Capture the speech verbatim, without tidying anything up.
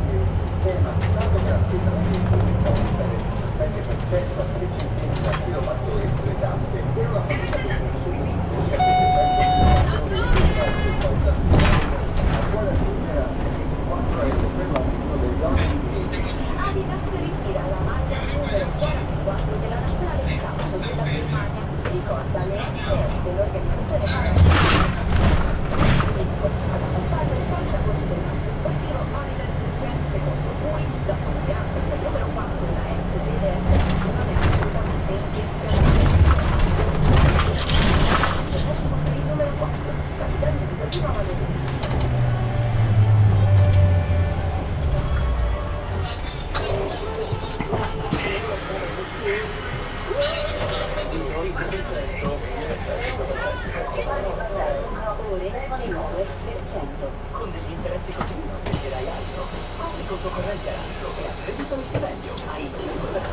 cambio di sistema, dato che la spesa media in pubblico aumenta del diciassette per cento a tre centesimi al kilowattora con le tasse, per una famiglia con consumi di circa settecento euro di volta a vuole aggiungere anche ventiquattro euro per l'aumento delle donne in piedi. Adidas ritira la maglia numero quarantaquattro della nazionale di calcio della Germania. Ricorda le S S, l'organizzazione tedesco, ad annunciare il forte voce del marchio sportivo Oliver Blumen, secondo cui la somiglianza tra il numero quattro e la S deve essere non è assolutamente intenzionale. Per il numero quattro, capitano di Sottima Maledicina. Con degli interessi così non sentirai altro. Compri conto corrente Arancio e a credito lo stipendio. Hai il cinque per cento